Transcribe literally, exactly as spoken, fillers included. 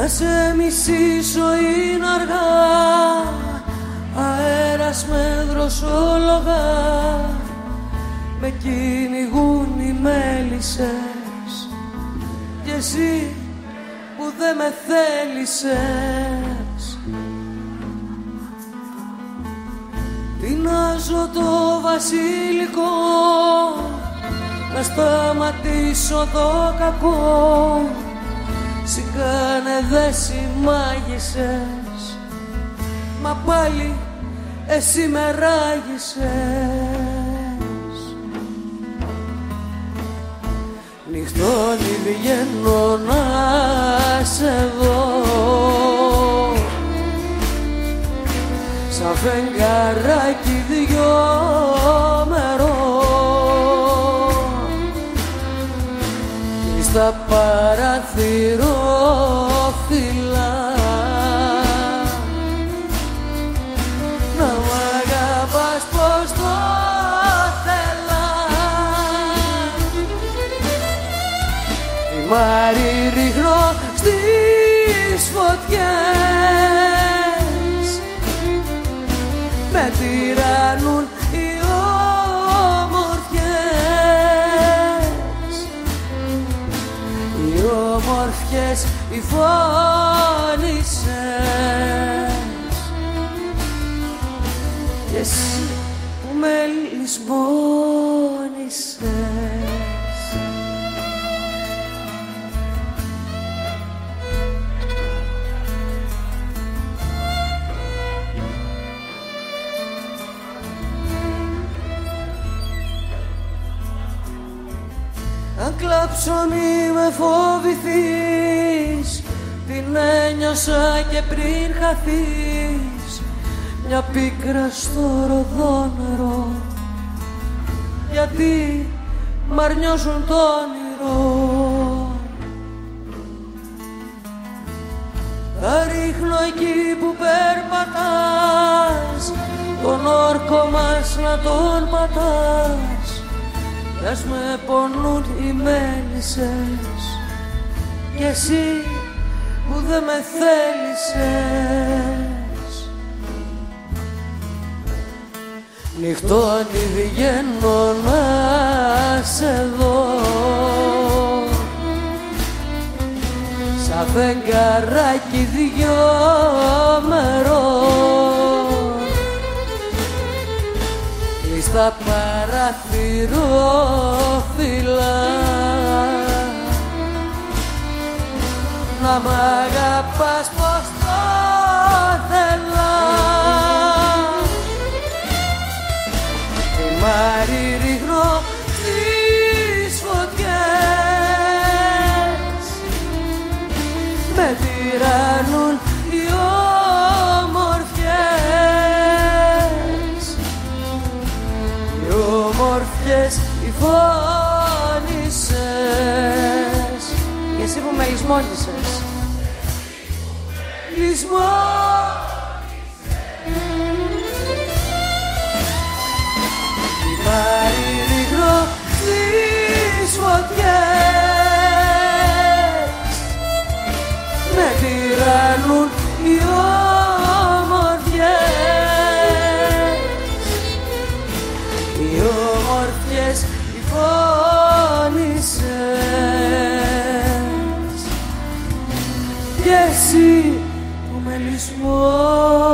Να σε μισήσω είναι αργά, αέρας με δροσόλογα, με κυνηγούν οι μέλισσες κι εσύ που δεν με θέλησες. Τεινάζω το βασιλικό, να σταματήσω το κακό, σηκάνε δε συμμάγισσες, μα πάλι εσύ με ράγισες. Νυχτώνει βγαίνω να σε δω, σαν φεγγαράκι δυο μερό, κι στα παραθυρόφυλλα να μ' αγαπάς πως το θέλα. Μάρι ρίχνω στις φωτιές, με τυραννούν οι όμορφιες, οι όμορφιες οι φώνησες, κι εσύ που με λησμόνησες. Αν κλάψω μη με φοβηθείς, την ένιωσα και πριν χαθείς, μια πίκρα στο ροδόνερο, γιατί μ' αρνιώσουν το όνειρο. Τα ρίχνω εκεί που περπατάς, τον όρκο μας να τον πατάς, κι ας με πονούν οι μέλισσες, κι εσύ που δεν με θέλησες. Νυχτώνει βγαίνω να σε δω, σαν φεγγαράκι δυο μερό, στα παραθυρόφυλλα να μ' αγαπάς πως το θέλα. Τη μάρι ρίχνω στις φωτιές, με τυραννούν οι όμορφιες, οι όμορφιες οι φώνησες, και εσύ που με λησμόνησες. Λησμόνησες. Η μάρι ρίχνω στις φωτιές, με τυραννούν οι όμορφιες, οι όμορφιες οι φώνησες, κι εσύ που με λησμόνησες.